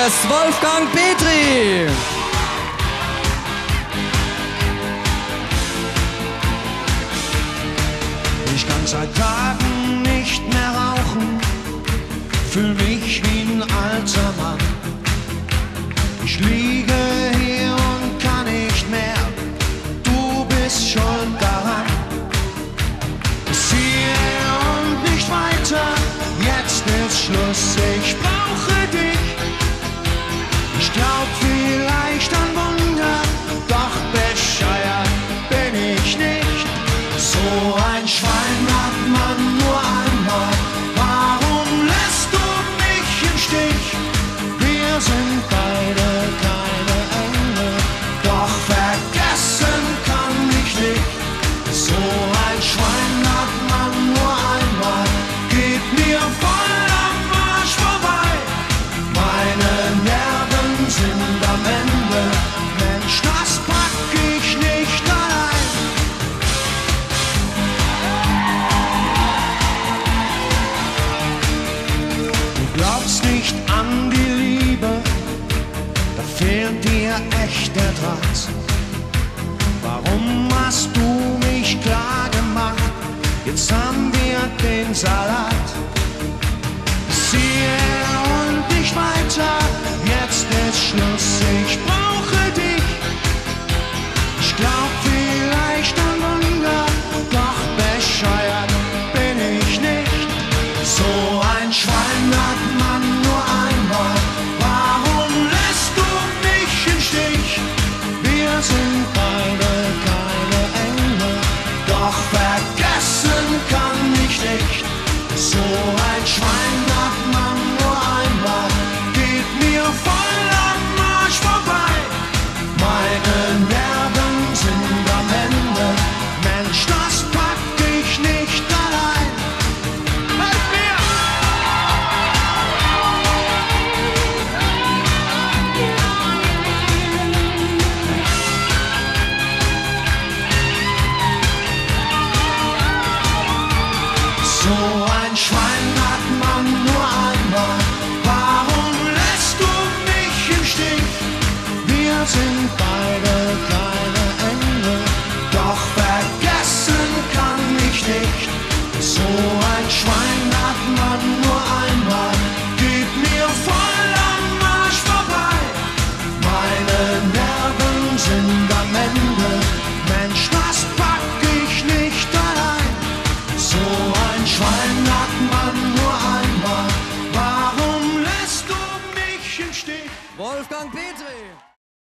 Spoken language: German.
Gast Wolfgang Petri. Ich kann seit Tagen nicht mehr rauchen, fühl mich wie ein alter Mann. Ich liege hier und kann nicht mehr, du bist schuld daran. Bis hierher und nicht weiter, jetzt ist Schluss, ich brauche dich. Ich glaub vielleicht an Wunder, doch bescheuert bin ich nicht. So ein Schwein hat man nur einmal, warum lässt du mich im Stich? Wir sind beide keine Engel, doch vergessen kann ich nicht. So ein Schwein hat man nur einmal, geht mir voll am Arsch vorbei. Meine Nerven sind am Ende, Mensch, das pack ich nicht allein. Du glaubst nicht an die Liebe, da fehlt dir echt der Draht. Warum hast du mich klar gemacht? Jetzt haben wir den Salat. Bis hierher und nicht weiter, jetzt ist Schluss, ich brauche dich. Ich glaub vielleicht an Wunder, doch bescheuert bin ich nicht. So ein Schwein hat man nur einmal, warum lässt du mich im Stich? Wir sind beide keine Engel, doch vergessen kann ich nicht. So ein Schwein hat man nur einmal, geht mir voll am Arsch vorbei. Meine Nerven sind am Ende, Mensch, das pack ich nicht allein. Helf mir! So ein Schwein hat man nur einmal, warum lässt du mich im Stich? Wir sind beide kleine Engel, doch vergessen kann ich nicht. So ein Schwein hat man nur einmal, geht mir voll am Arsch vorbei. Meine Nerven sind am Ende, Mensch, das pack ich nicht allein. So ein Schwein hat man nur einmal, warum lässt du mich im Stich? Wolfgang Petri.